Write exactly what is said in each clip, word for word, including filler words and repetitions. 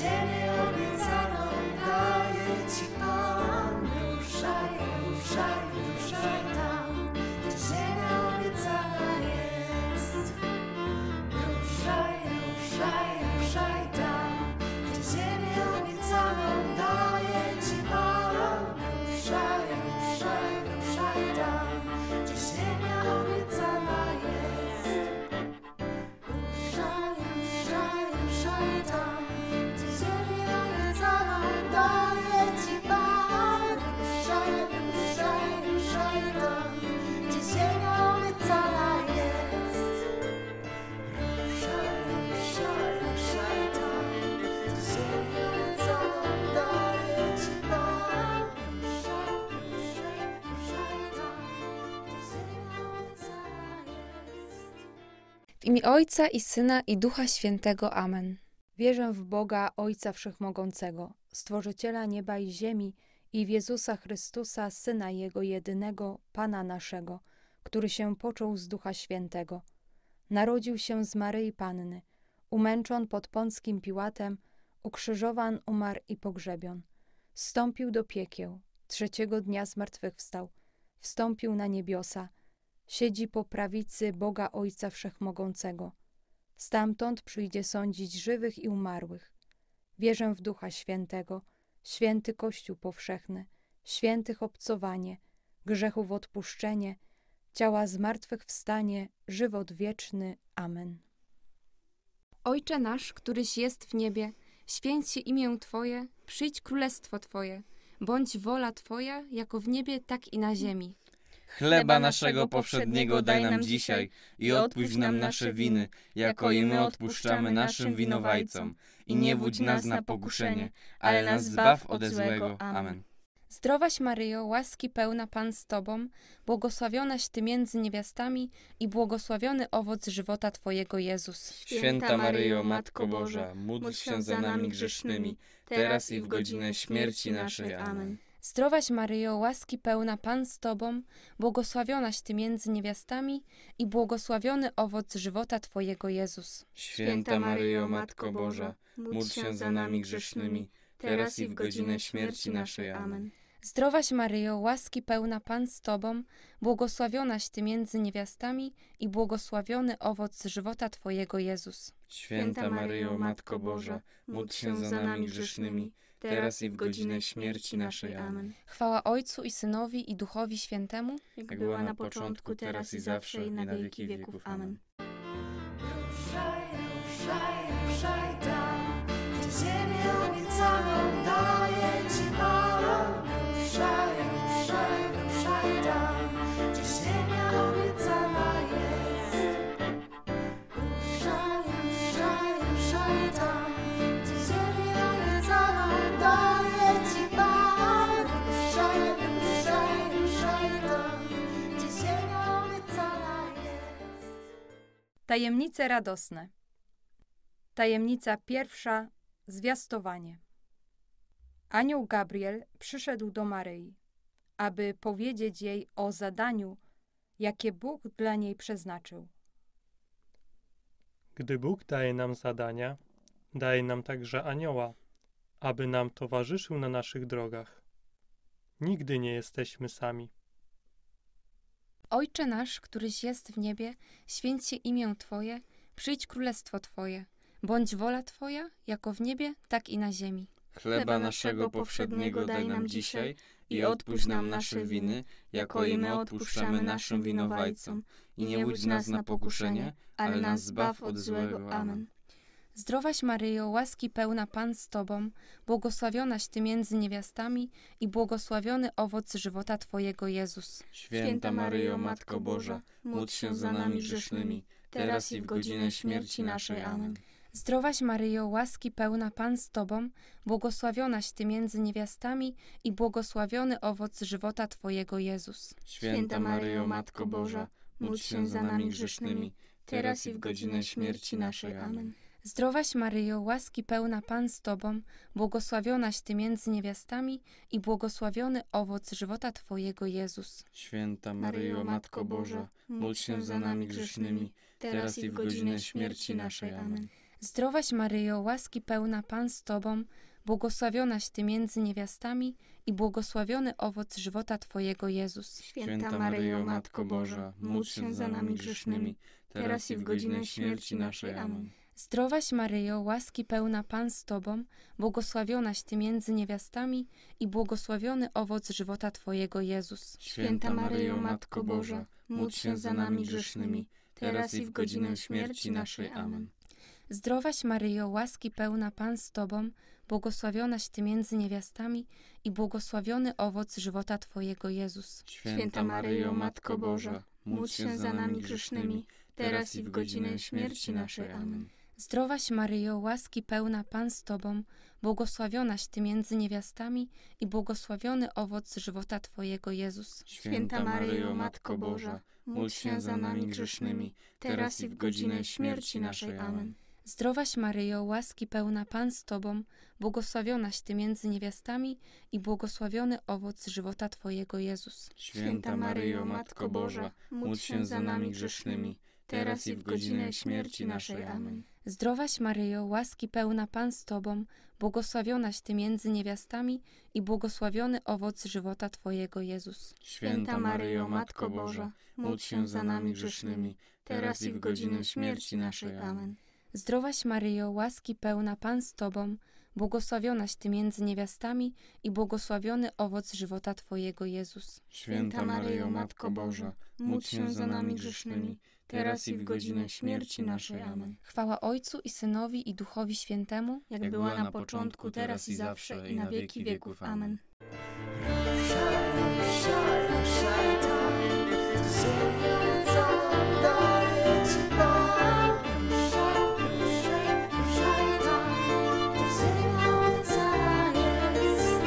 ziemię obiecaną daje Ci Pan. Ruszaj, ruszaj, ruszaj tam, gdzie ziemia obiecana jest. Ruszaj, ruszaj, ruszaj tam, gdzie ziemię obiecaną daje Ci Pan. Ruszaj, ruszaj, ruszaj tam, gdzie ziemia obiecana jest. Ruszaj, ruszaj, ruszaj tam, gdzie ziemię obiecaną daje Ci Pan. Ruszaj, ruszaj, ruszaj tam, gdzie ziemia obiecana jest. Ruszaj, ruszaj, ruszaj tam, gdzie ziemię obiecaną daje Ci Pan. Ruszaj, ruszaj, ruszaj tam, gdzie ziemia obiecana jest. W imię Ojca i Syna i Ducha Świętego. Amen. Wierzę w Boga, Ojca Wszechmogącego, Stworzyciela nieba i ziemi, i w Jezusa Chrystusa, Syna Jego jedynego, Pana naszego, który się począł z Ducha Świętego. Narodził się z Maryi Panny, umęczon pod Pąckim Piłatem, ukrzyżowan, umarł i pogrzebion. Zstąpił do piekieł, trzeciego dnia zmartwychwstał, wstąpił na niebiosa, siedzi po prawicy Boga Ojca Wszechmogącego. Stamtąd przyjdzie sądzić żywych i umarłych. Wierzę w Ducha Świętego, święty Kościół powszechny, świętych obcowanie, grzechów odpuszczenie, ciała zmartwychwstanie, żywot wieczny. Amen. Ojcze nasz, któryś jest w niebie, święć się imię Twoje, przyjdź królestwo Twoje, bądź wola Twoja, jako w niebie, tak i na ziemi. Chleba naszego powszedniego daj nam dzisiaj i odpuść nam nasze winy, jako i my odpuszczamy naszym winowajcom. I nie wódź nas na pokuszenie, ale nas zbaw od złego. Amen. Zdrowaś Maryjo, łaski pełna Pan z Tobą, błogosławionaś Ty między niewiastami i błogosławiony owoc żywota Twojego, Jezus. Święta Maryjo, Matko Boża, módl się za nami grzesznymi, teraz i w godzinę śmierci naszej. Amen. Zdrowaś Maryjo, łaski pełna Pan z Tobą, błogosławionaś Ty między niewiastami i błogosławiony owoc żywota Twojego, Jezus. Święta Maryjo, Matko Boża, módl się za nami grzesznymi, teraz i w godzinę śmierci naszej. Amen. Zdrowaś Maryjo, łaski pełna Pan z Tobą, błogosławionaś Ty między niewiastami i błogosławiony owoc żywota Twojego, Jezus. Święta Maryjo, Matko Boża, módl się za nami grzesznymi, teraz i w godzinę śmierci naszej. Amen. Chwała Ojcu i Synowi i Duchowi Świętemu, Jak była na początku, teraz i zawsze, i na wieki wieków. Amen. Ruszaj, ruszaj, ruszaj tam, gdzie ziemię obiecaną daje Ci Pan. Ruszaj, ruszaj, ruszaj tam, gdzie ziemia obiecana jest. Ruszaj, ruszaj, ruszaj tam, gdzie ziemię obiecaną daje Ci Pan. Ruszaj, ruszaj, ruszaj tam, gdzie ziemia obiecana jest. Tajemnice radosne. Tajemnica pierwsza. Zwiastowanie. Anioł Gabriel przyszedł do Maryi, aby powiedzieć jej o zadaniu, jakie Bóg dla niej przeznaczył. Gdy Bóg daje nam zadania, daje nam także anioła, aby nam towarzyszył na naszych drogach. Nigdy nie jesteśmy sami. Ojcze nasz, któryś jest w niebie, święć się imię Twoje, przyjdź królestwo Twoje, bądź wola Twoja, jako w niebie, tak i na ziemi. Chleba naszego powszedniego daj nam dzisiaj i odpuść nam nasze winy, jako i my odpuszczamy naszym winowajcom. I nie wódź nas na pokuszenie, ale nas zbaw od złego. Amen. Zdrowaś Maryjo, łaski pełna Pan z Tobą, błogosławionaś Ty między niewiastami i błogosławiony owoc żywota Twojego, Jezus. Święta Maryjo, Matko Boża, módl się za nami grzesznymi, teraz i w godzinę śmierci naszej. Amen. Zdrowaś Maryjo, łaski pełna Pan z Tobą, błogosławionaś Ty między niewiastami i błogosławiony owoc żywota Twojego, Jezus. Święta Maryjo, Matko Boża, módl się za nami grzesznymi, teraz i w godzinę śmierci naszej. Amen. Zdrowaś Maryjo, łaski pełna Pan z Tobą, błogosławionaś Ty między niewiastami i błogosławiony owoc żywota Twojego, Jezus. Święta Maryjo, Matko Boża, módl się za nami grzesznymi, teraz i w godzinę śmierci naszej. Amen. Zdrowaś Maryjo, łaski pełna, Pan z Tobą, błogosławionaś Ty między niewiastami i błogosławiony owoc żywota Twojego, Jezus. Święta Maryjo, Matko Boża, módl się za nami grzesznymi, teraz i w godzinę śmierci naszej. Amen. Zdrowaś Maryjo, łaski pełna, Pan z Tobą, błogosławionaś Ty między niewiastami i błogosławiony owoc żywota Twojego, Jezus. Święta Maryjo, Matko Boża, módl się za nami grzesznymi, teraz i w godzinę śmierci naszej. Amen. Zdrowaś Maryjo, łaski pełna, Pan z Tobą, błogosławionaś Ty między niewiastami i błogosławiony owoc żywota Twojego, Jezus. Święta Maryjo, Matko Boża, módl się za nami grzesznymi, teraz i w godzinę śmierci naszej. Amen. Zdrowaś Maryjo, łaski pełna, Pan z Tobą, błogosławionaś Ty między niewiastami i błogosławiony owoc żywota Twojego, Jezus. Święta Maryjo, Matko Boża, módl się za nami grzesznymi, teraz i w godzinę śmierci naszej. Amen. Zdrowaś Maryjo, łaski pełna, Pan z Tobą, błogosławionaś Ty między niewiastami i błogosławiony owoc żywota Twojego, Jezus. Święta Maryjo, Matko Boża, módl się za nami grzesznymi, teraz i w godzinę śmierci naszej. Amen. Zdrowaś Maryjo, łaski pełna, Pan z Tobą, błogosławionaś Ty między niewiastami i błogosławiony owoc żywota Twojego, Jezus. Święta Maryjo, Matko Boża, módl się za nami grzesznymi, teraz i w godzinę śmierci naszej. Amen. Zdrowaś Maryjo, łaski pełna, Pan z Tobą, błogosławionaś Ty między niewiastami i błogosławiony owoc żywota Twojego, Jezus. Święta Maryjo, Matko Boża, módl się za nami grzesznymi, teraz i w godzinę śmierci naszej. Amen. Chwała Ojcu i Synowi i Duchowi Świętemu, Jak była na początku, teraz i zawsze, i na wieki wieków. Amen. Ruszaj, ruszaj, ruszaj tam, gdzie ziemię obiecaną daje Ci Pan. Ruszaj, ruszaj, ruszaj tam, gdzie ziemia obiecana jest.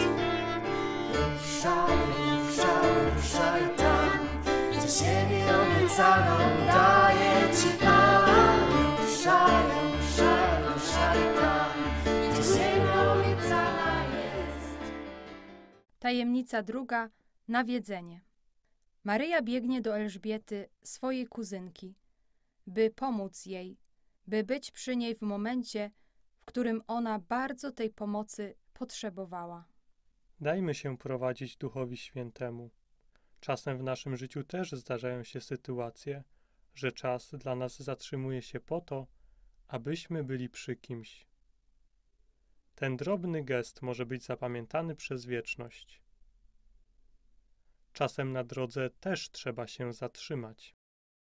Ruszaj, ruszaj, ruszaj tam, gdzie ziemię obiecaną daje Ci Pan. Ruszaj, ruszaj, ruszaj tam, gdzie ziemia obiecana jest. Tajemnica druga. Nawiedzenie. Maryja biegnie do Elżbiety, swojej kuzynki, by pomóc jej, by być przy niej w momencie, w którym ona bardzo tej pomocy potrzebowała. Dajmy się prowadzić Duchowi Świętemu. Czasem w naszym życiu też zdarzają się sytuacje, że czas dla nas zatrzymuje się po to, abyśmy byli przy kimś. Ten drobny gest może być zapamiętany przez wieczność. Czasem na drodze też trzeba się zatrzymać.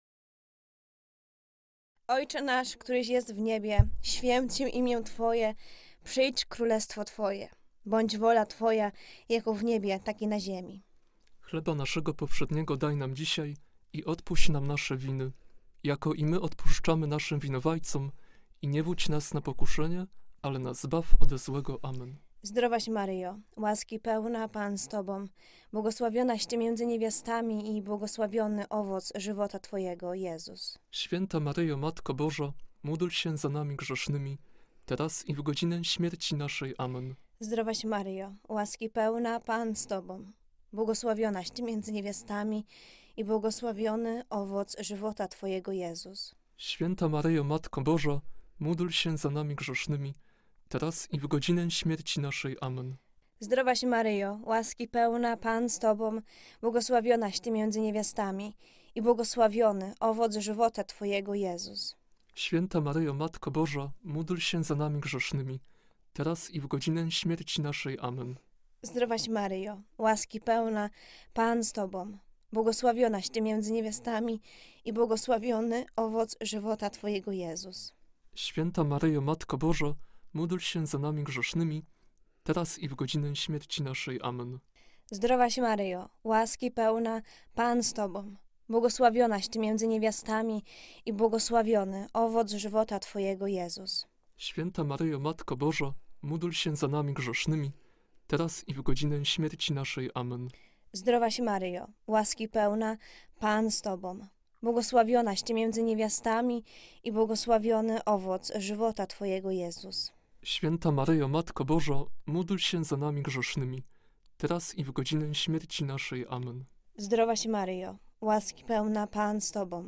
Ojcze nasz, któryś jest w niebie, święć się imię Twoje, przyjdź królestwo Twoje. Bądź wola Twoja, jako w niebie, tak i na ziemi. Chleba naszego powszedniego daj nam dzisiaj i odpuść nam nasze winy, jako i my odpuszczamy naszym winowajcom, i nie wódź nas na pokuszenie, ale nas zbaw ode złego. Amen. Zdrowaś Maryjo, łaski pełna, Pan z Tobą, błogosławionaś Ty między niewiastami i błogosławiony owoc żywota Twojego, Jezus. Święta Maryjo, Matko Boża, módl się za nami grzesznymi, teraz i w godzinę śmierci naszej. Amen. Zdrowaś Maryjo, łaski pełna, Pan z Tobą, błogosławionaś Ty między niewiastami i błogosławiony owoc żywota Twojego, Jezus. Święta Maryjo, Matko Boża, módl się za nami grzesznymi, teraz i w godzinę śmierci naszej. Amen. Zdrowaś Maryjo, łaski pełna, Pan z Tobą, błogosławionaś Ty między niewiastami i błogosławiony owoc żywota Twojego, Jezus. Święta Maryjo, Matko Boża, módl się za nami grzesznymi, teraz i w godzinę śmierci naszej. Amen. Zdrowaś Maryjo, łaski pełna, Pan z Tobą, błogosławionaś Ty między niewiastami i błogosławiony owoc żywota Twojego, Jezus. Święta Maryjo, Matko Boża, módl się za nami grzesznymi, teraz i w godzinę śmierci naszej. Amen. Zdrowaś Maryjo, łaski pełna, Pan z Tobą, błogosławionaś Ty między niewiastami i błogosławiony owoc żywota Twojego, Jezus. Święta Maryjo, Matko Boża, módl się za nami grzesznymi, teraz i w godzinę śmierci naszej. Amen. Zdrowaś Maryjo, łaski pełna, Pan z Tobą, błogosławionaś Ty między niewiastami i błogosławiony owoc żywota Twojego, Jezus. Święta Maryjo, Matko Boża, módl się za nami grzesznymi, teraz i w godzinę śmierci naszej. Amen. Zdrowaś Maryjo, łaski pełna, Pan z Tobą,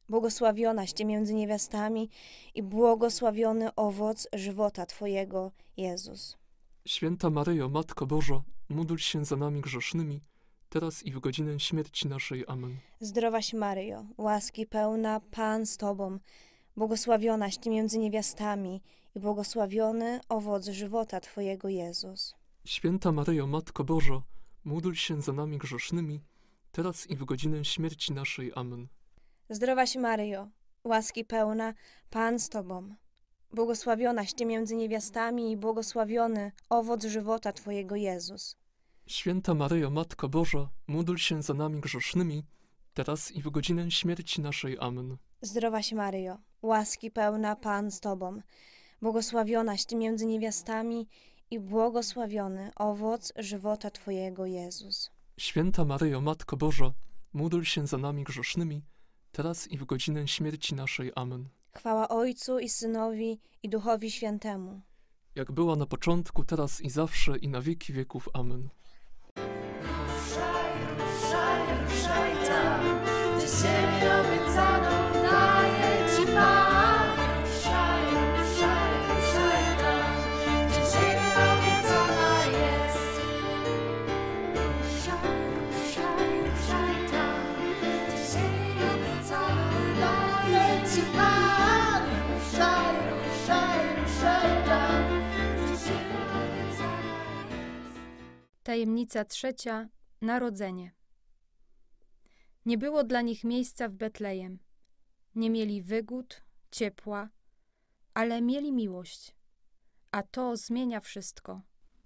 Błogosławionaś Ty między niewiastami i błogosławiony owoc żywota Twojego, Jezus. Święta Maryjo, Matko Boża, módl się za nami grzesznymi, teraz i w godzinę śmierci naszej. Amen. Zdrowaś Maryjo, łaski pełna, Pan z Tobą, błogosławionaś Ty między niewiastami i błogosławiony owoc żywota Twojego, Jezus. Święta Maryjo, Matko Boża, módl się za nami grzesznymi, teraz i w godzinę śmierci naszej. Amen. Zdrowaś Maryjo, łaski pełna, Pan z Tobą, błogosławionaś Ty między niewiastami i błogosławiony owoc żywota Twojego, Jezus. Święta Maryjo, Matko Boża, módl się za nami grzesznymi, teraz i w godzinę śmierci naszej. Amen. Zdrowaś Maryjo, łaski pełna, Pan z Tobą, błogosławionaś Ty między niewiastami i błogosławiony owoc żywota Twojego, Jezus. Święta Maryjo, Matko Boża, módl się za nami grzesznymi, teraz i w godzinę śmierci naszej. Amen. Chwała Ojcu i Synowi i Duchowi Świętemu. Jak była na początku, teraz i zawsze, i na wieki wieków. Amen. Ruszaj, ruszaj, ruszaj tam, gdzie ziemię obiecaną daje Ci Pan. Ruszaj, ruszaj, ruszaj tam, gdzie ziemia obiecana jest. Ruszaj, ruszaj, ruszaj tam, gdzie ziemię obiecaną daje Ci Pan. Ruszaj, ruszaj, ruszaj tam, gdzie ziemia obiecana jest. Tajemnica trzecia. Narodzenie. Nie było dla nich miejsca w Betlejem. Nie mieli wygód, ciepła, ale mieli miłość. A to zmienia wszystko.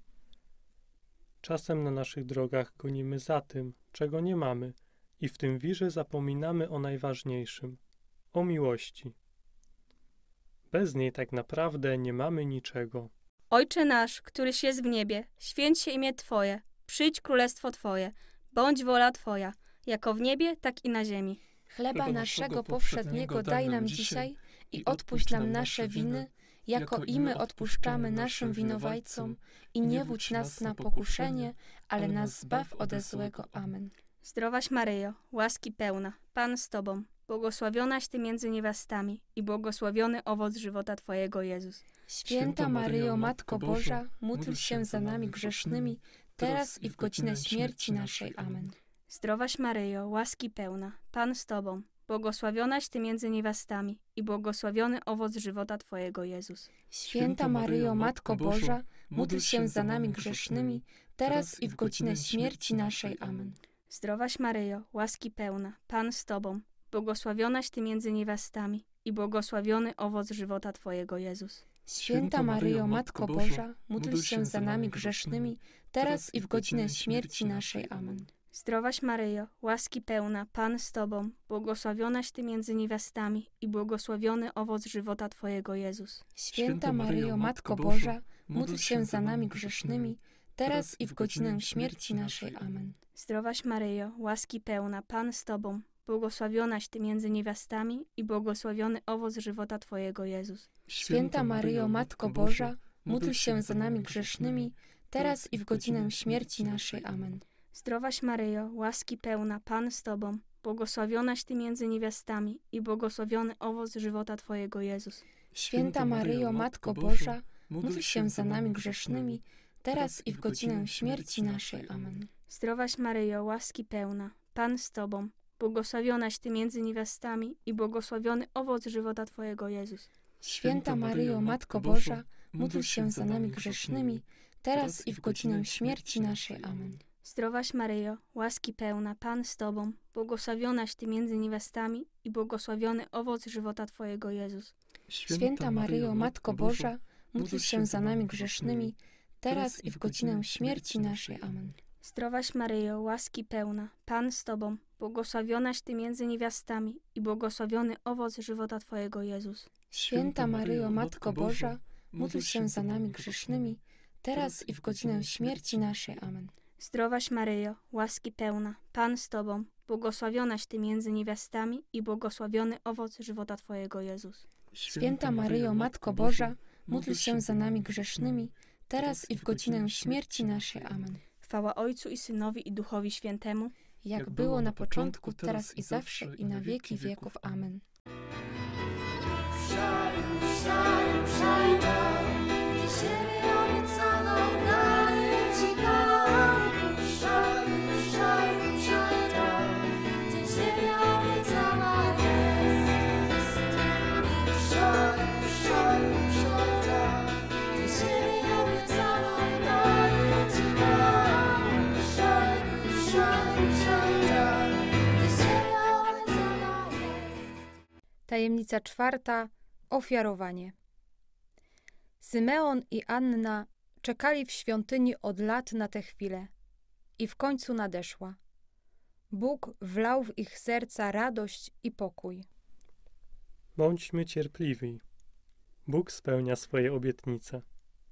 Czasem na naszych drogach gonimy za tym, czego nie mamy, i w tym wirze zapominamy o najważniejszym – o miłości. Bez niej tak naprawdę nie mamy niczego. Ojcze nasz, któryś jest w niebie, święć się imię Twoje, przyjdź królestwo Twoje, bądź wola Twoja, jako w niebie, tak i na ziemi. Chleba naszego powszedniego daj nam dzisiaj i odpuść nam nasze winy, jako i my odpuszczamy naszym winowajcom. I nie wódź nas na pokuszenie, ale nas zbaw ode złego. Amen. Zdrowaś Maryjo, łaski pełna, Pan z Tobą, błogosławionaś Ty między niewiastami i błogosławiony owoc żywota Twojego, Jezus. Święta Maryjo, Matko Boża, módl się za nami grzesznymi, teraz i w godzinę śmierci naszej. Amen. Zdrowaś Maryjo, łaski pełna, Pan z Tobą, błogosławionaś Ty między niewiastami i błogosławiony owoc żywota Twojego, Jezus. Święta Maryjo, Matko Boża, módl się za nami grzesznymi, teraz i w godzinę śmierci naszej. Amen. Zdrowaś Maryjo, łaski pełna, Pan z Tobą, błogosławionaś Ty między niewiastami i błogosławiony owoc żywota Twojego, Jezus. Święta Maryjo, Matko Boża, módl się za nami grzesznymi, teraz i w godzinę śmierci naszej. Amen. Zdrowaś Maryjo, łaski pełna, Pan z Tobą, błogosławionaś Ty między niewiastami i błogosławiony owoc żywota Twojego, Jezus. Święta Maryjo, Matko Boża, módl się za nami grzesznymi, teraz i w godzinę śmierci naszej. Amen. Zdrowaś Maryjo, łaski pełna, Pan z Tobą, błogosławionaś Ty między niewiastami i błogosławiony owoc żywota Twojego, Jezus. Święta Maryjo, Matko Boża, módl się za nami grzesznymi, teraz i w godzinę śmierci naszej. Amen. Zdrowaś Maryjo, łaski pełna, Pan z Tobą, błogosławionaś Ty między niewiastami i błogosławiony owoc żywota Twojego, Jezus. Święta Maryjo, Matko Boża, módl się za nami grzesznymi, teraz i w godzinę śmierci naszej. Amen. Zdrowaś Maryjo, łaski pełna, Pan z Tobą, błogosławionaś Ty między niewiastami i błogosławiony owoc żywota Twojego, Jezus. Święta Maryjo, Matko Boża, módl się za nami grzesznymi, teraz i w godzinę śmierci naszej. Amen. Zdrowaś Maryjo, łaski pełna, Pan z Tobą, błogosławionaś Ty między niewiastami i błogosławiony owoc żywota Twojego, Jezus. Święta Maryjo, Matko Boża, módl się za nami grzesznymi, teraz i w godzinę śmierci naszej. Amen. Zdrowaś Maryjo, łaski pełna, Pan z Tobą, błogosławionaś Ty między niewiastami i błogosławiony owoc żywota Twojego, Jezus. Święta Maryjo, Matko Boża, módl się za nami grzesznymi, teraz i w godzinę śmierci naszej. Amen. Zdrowaś Maryjo, łaski pełna, Pan z Tobą, błogosławionaś Ty między niewiastami i błogosławiony owoc żywota Twojego, Jezus. Święta Maryjo, Matko Boża, módl się za nami grzesznymi, teraz i w godzinę śmierci naszej. Amen. Chwała Ojcu i Synowi i Duchowi Świętemu, jak było na początku, teraz i zawsze, i na wieki wieków. Amen. Ruszaj, ruszaj, ruszaj tam, gdzie ziemię obiecaną daje Ci Pan. Ruszaj, ruszaj, ruszaj tam, gdzie ziemia obiecana jest. Ruszaj, ruszaj, ruszaj tam, gdzie ziemię obiecaną daje Ci Pan. Ruszaj, ruszaj, ruszaj tam, gdzie ziemia obiecana jest. Tajemnica czwarta. Ofiarowanie. Symeon i Anna czekali w świątyni od lat na tę chwilę i w końcu nadeszła. Bóg wlał w ich serca radość i pokój. Bądźmy cierpliwi. Bóg spełnia swoje obietnice.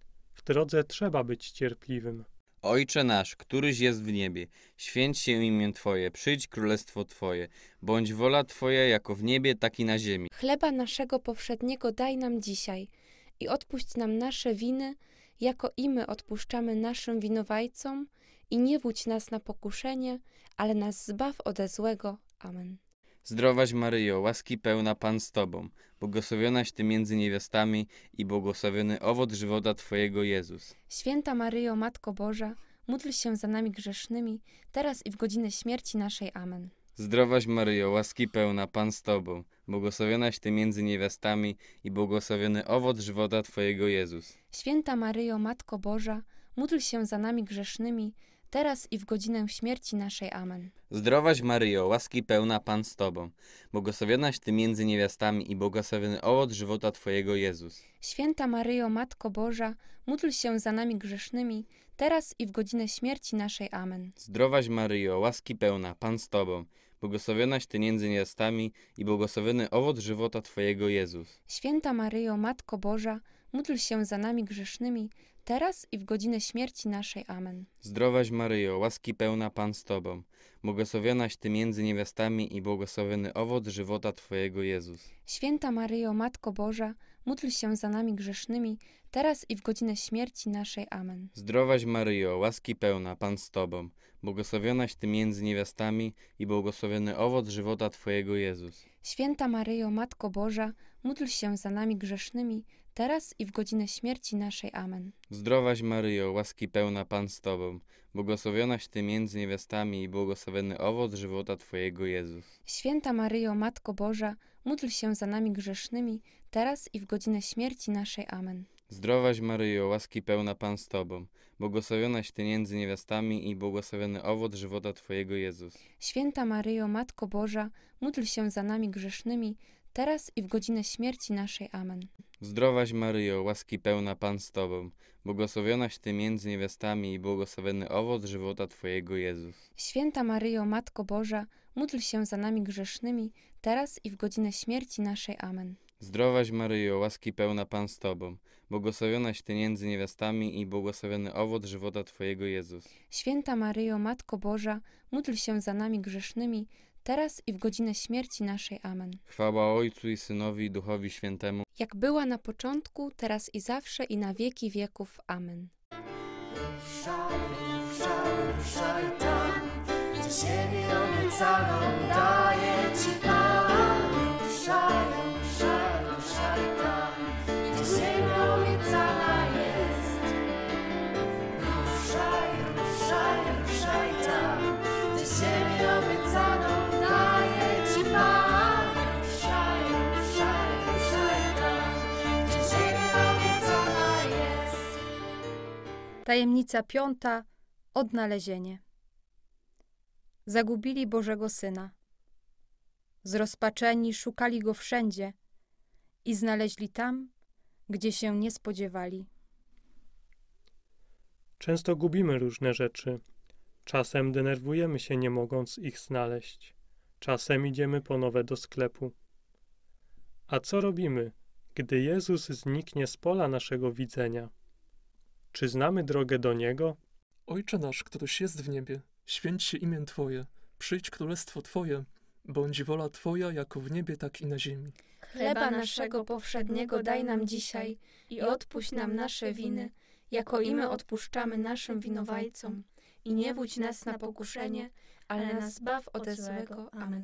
W drodze trzeba być cierpliwym. Ojcze nasz, któryś jest w niebie, święć się imię Twoje, przyjdź królestwo Twoje, bądź wola Twoja jako w niebie, tak i na ziemi. Chleba naszego powszedniego daj nam dzisiaj i odpuść nam nasze winy, jako i my odpuszczamy naszym winowajcom, i nie wódź nas na pokuszenie, ale nas zbaw ode złego. Amen. Zdrowaś Maryjo, łaski pełna Pan z Tobą, błogosławionaś Ty między niewiastami i błogosławiony owoc żywota Twojego Jezus. Święta Maryjo, Matko Boża, módl się za nami grzesznymi, teraz i w godzinę śmierci naszej. Amen. Zdrowaś Maryjo, łaski pełna Pan z Tobą, błogosławionaś Ty między niewiastami i błogosławiony owoc żywota Twojego Jezus. Święta Maryjo, Matko Boża, módl się za nami grzesznymi, teraz i w godzinę śmierci naszej. Amen. Zdrowaś Maryjo, łaski pełna Pan z Tobą, błogosławionaś Ty między niewiastami i błogosławiony owoc żywota Twojego Jezus. Święta Maryjo, Matko Boża, módl się za nami grzesznymi, teraz i w godzinę śmierci naszej. Amen. Zdrowaś Maryjo, łaski pełna Pan z Tobą, błogosławionaś Ty między niewiastami i błogosławiony owoc żywota Twojego Jezus. Święta Maryjo, Matko Boża, módl się za nami grzesznymi, teraz i w godzinę śmierci naszej. Amen. Zdrowaś Maryjo, łaski pełna Pan z Tobą, błogosławionaś Ty między niewiastami i błogosławiony owoc żywota Twojego Jezus. Święta Maryjo, Matko Boża, módl się za nami grzesznymi, teraz i w godzinę śmierci naszej. Amen. Zdrowaś Maryjo, łaski pełna Pan z Tobą, błogosławionaś Ty między niewiastami i błogosławiony owoc żywota Twojego Jezus. Święta Maryjo, Matko Boża, módl się za nami grzesznymi, teraz i w godzinę śmierci naszej. Amen. Zdrowaś Maryjo, łaski pełna Pan z Tobą, błogosławionaś Ty między niewiastami i błogosławiony owoc żywota Twojego Jezus. Święta Maryjo, Matko Boża, módl się za nami grzesznymi, teraz i w godzinę śmierci naszej. Amen. Zdrowaś Maryjo, łaski pełna Pan z Tobą, błogosławionaś Ty między niewiastami i błogosławiony owoc żywota Twojego Jezus. Święta Maryjo, Matko Boża, módl się za nami grzesznymi, teraz i w godzinę śmierci naszej. Amen. Zdrowaś Maryjo, łaski pełna Pan z Tobą, błogosławionaś Ty między niewiastami i błogosławiony owoc żywota Twojego Jezus. Święta Maryjo, Matko Boża, módl się za nami grzesznymi, teraz i w godzinę śmierci naszej. Amen. Zdrowaś Maryjo, łaski pełna Pan z Tobą, błogosławionaś Ty między niewiastami i błogosławiony owoc żywota Twojego Jezus. Święta Maryjo, Matko Boża, módl się za nami grzesznymi, teraz i w godzinę śmierci naszej. Amen. Chwała Ojcu i Synowi i Duchowi Świętemu, Jak była na początku, teraz i zawsze i na wieki wieków. Amen. Ruszaj, ruszaj, ruszaj tam, gdzie ziemię obiecaną daje Ci Pan. Ruszaj, ruszaj, ruszaj tam, gdzie ziemia obiecana jest. Ruszaj, ruszaj, ruszaj tam, gdzie ziemię obiecaną daje Ci Pan. Ruszaj, ruszaj, ruszaj tam, gdzie ziemia obiecana jest. Tajemnica piąta. Odnalezienie. Zagubili Bożego Syna. Zrozpaczeni szukali Go wszędzie i znaleźli tam, gdzie się nie spodziewali. Często gubimy różne rzeczy. Czasem denerwujemy się, nie mogąc ich znaleźć. Czasem idziemy po nowe do sklepu. A co robimy, gdy Jezus zniknie z pola naszego widzenia? Czy znamy drogę do Niego? Ojcze nasz, któryś jest w niebie, święć się imię Twoje, przyjdź królestwo Twoje, bądź wola Twoja jako w niebie, tak i na ziemi. Chleba naszego powszedniego daj nam dzisiaj i odpuść nam nasze winy, jako i my odpuszczamy naszym winowajcom. I nie wódź nas na pokuszenie, ale nas zbaw ode złego. Amen.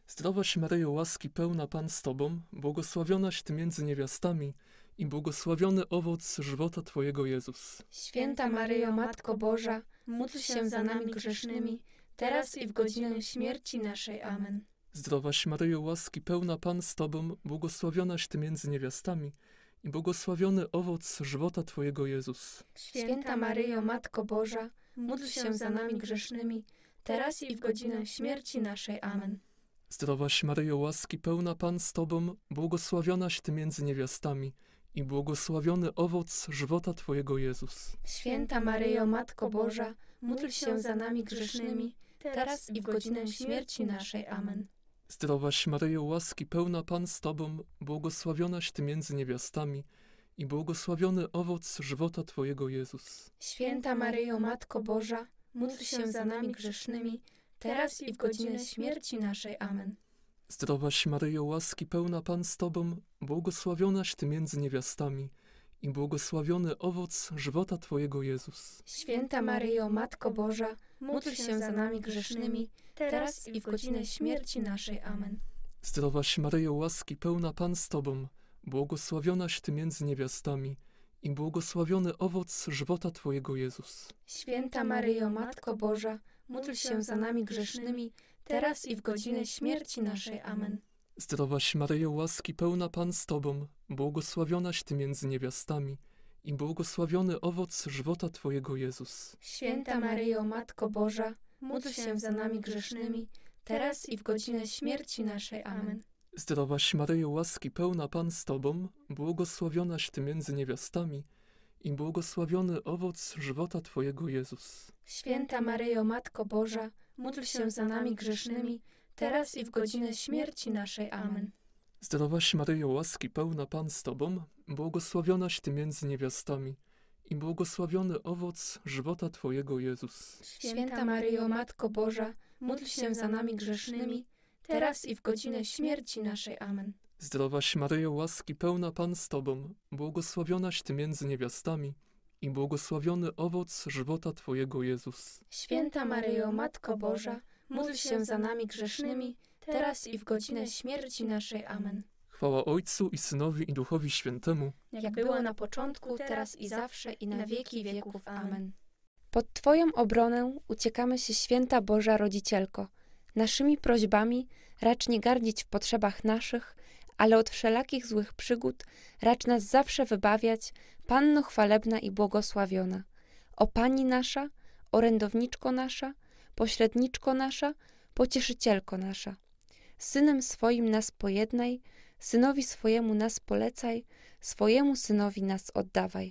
Zdrowaś Maryjo, łaski pełna, Pan z Tobą, błogosławionaś Ty między niewiastami i błogosławiony owoc żywota Twojego, Jezus. Święta Maryjo, Matko Boża, módl się za nami grzesznymi, teraz i w godzinę śmierci naszej. Amen. Zdrowaś Maryjo, łaski pełna, Pan z Tobą, błogosławionaś Ty między niewiastami i błogosławiony owoc żywota Twojego, Jezus. Święta Maryjo, Matko Boża, módl się za nami grzesznymi, teraz i w godzinę śmierci naszej. Amen. Zdrowaś Maryjo, łaski pełna, Pan z Tobą, błogosławionaś Ty między niewiastami i błogosławiony owoc żywota Twojego, Jezus. Święta Maryjo, Matko Boża, módl się za nami grzesznymi, teraz i w godzinę śmierci naszej. Amen. Zdrowaś Maryjo, łaski pełna, Pan z Tobą, błogosławionaś Ty między niewiastami i błogosławiony owoc żywota Twojego, Jezus. Święta Maryjo, Matko Boża, módl się za nami grzesznymi, teraz i w godzinę śmierci naszej. Amen. Zdrowaś Maryjo, łaski pełna, Pan z Tobą, błogosławionaś Ty między niewiastami i błogosławiony owoc żywota Twojego, Jezus. Święta Maryjo, Matko Boża, módl się za nami grzesznymi, teraz i w godzinę śmierci naszej. Amen. Zdrowaś Maryjo, łaski pełna, Pan z Tobą, błogosławionaś Ty między niewiastami i błogosławiony owoc żywota Twojego, Jezus. Święta Maryjo, Matko Boża, módl się za nami grzesznymi, teraz i w godzinę śmierci naszej. Amen. Zdrowaś Maryjo, łaski pełna, Pan z Tobą, błogosławionaś Ty między niewiastami i błogosławiony owoc żywota Twojego, Jezus. Święta Maryjo, Matko Boża, módl się za nami grzesznymi, teraz i w godzinę śmierci naszej. Amen. Zdrowaś Maryjo, łaski pełna, Pan z Tobą, błogosławionaś Ty między niewiastami i błogosławiony owoc żywota Twojego, Jezus. Święta Maryjo, Matko Boża, módl się za nami grzesznymi, teraz i w godzinę śmierci naszej. Amen. Zdrowaś Maryjo, łaski pełna, Pan z Tobą, błogosławionaś Ty między niewiastami i błogosławiony owoc żywota Twojego, Jezus. Święta Maryjo, Matko Boża, módl się za nami grzesznymi, teraz i w godzinę śmierci naszej. Amen. Zdrowaś Maryjo, łaski pełna, Pan z Tobą, błogosławionaś Ty między niewiastami i błogosławiony owoc żywota Twojego, Jezus. Święta Maryjo, Matko Boża, módl się za nami grzesznymi, teraz i w godzinę śmierci naszej. Amen. Chwała Ojcu i Synowi i Duchowi Świętemu, Jak było na początku, teraz i zawsze, i na wieki wieków. Amen. Pod Twoją obronę uciekamy się, Święta Boża Rodzicielko. Naszymi prośbami racz nie gardzić w potrzebach naszych, ale od wszelakich złych przygód racz nas zawsze wybawiać, Panno chwalebna i błogosławiona. O Pani nasza, orędowniczko nasza, pośredniczko nasza, pocieszycielko nasza. Synem swoim nas pojednaj, Synowi swojemu nas polecaj, swojemu Synowi nas oddawaj.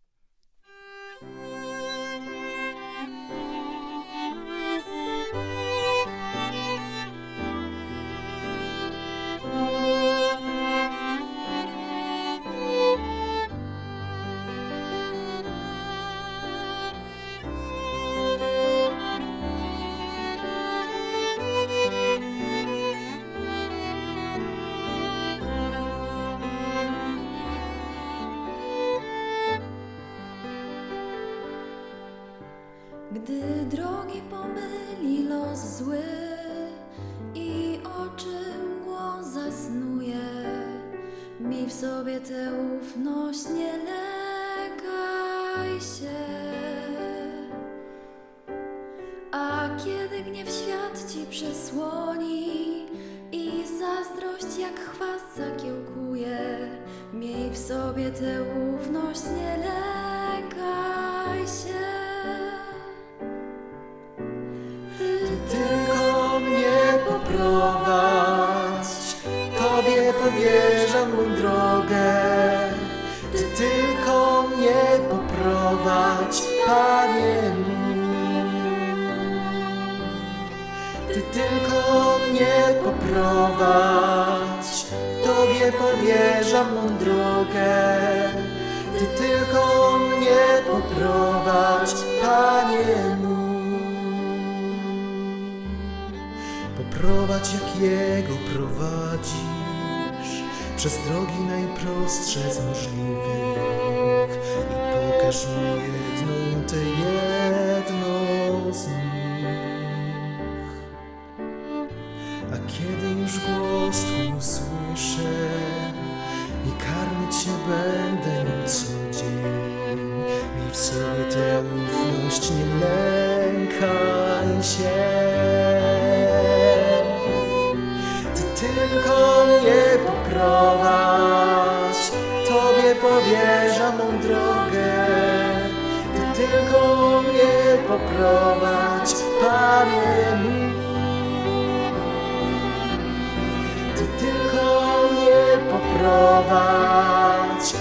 Gdy drogi pomyli los zły i oczy mgłą zasnuje, miej w sobie tę ufność, nie lękaj się. A kiedy gniew świat ci przesłoni i zazdrość jak chwast zakiełkuje, miej w sobie tę ufność, nie lękaj się. Tylko mnie poprowadź, Tobie powierzam mą drogę. Ty tylko mnie poprowadź, Panie mój. Ty tylko mnie poprowadź, Tobie powierzam mą drogę. Ty tylko mnie poprowadź, Panie mój. Poprowadź, jak Jego prowadzisz, przez drogi najprostsze z możliwych i pokaż mi jedną, tę jedną z nich. A kiedy już Cię będę nim co dzień. Miej w sobie tę ufność, nie lękaj się. Ty tylko mnie poprowadź, Tobie powierzam mą drogę. Ty tylko mnie poprowadź, Panie mój. Ty tylko mnie poprowadź,